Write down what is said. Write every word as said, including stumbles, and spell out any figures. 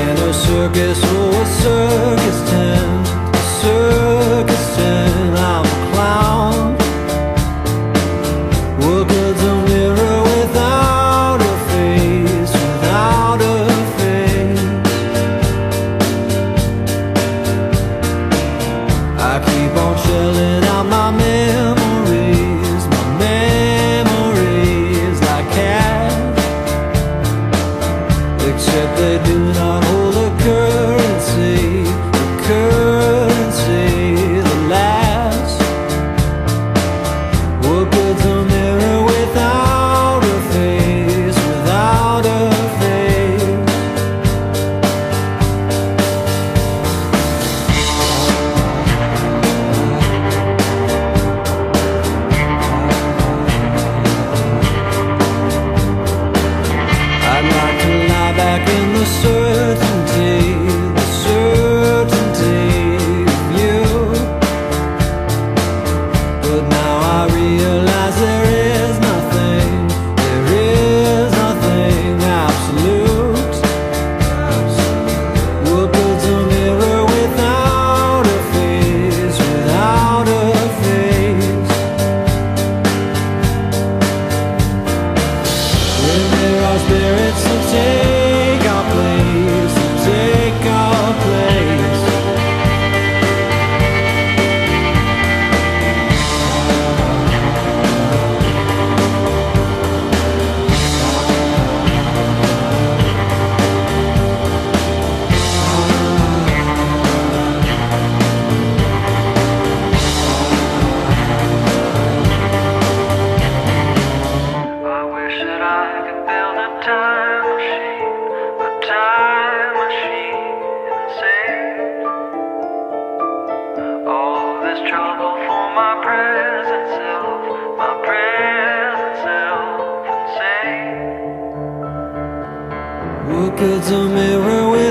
in a circus, oh, a circus tent, a circus tent. I'm a clown. What good's a mirror without a face, without a face? I keep on shelling out my memories, my memories like cash, except they do not hold a currency, a currency that lasts. What good's a mirror without a face, without a face? I'd like to lie back in the certainty, the certainty of you. But now I realize there is nothing, there is nothing absolute. What good's a mirror without a face, without a face? When there are spirits to take our place, to take our place. I wish that I could build a time machine, a time machine, and save all this trouble for my present self, my present self, and say, what good's a mirror with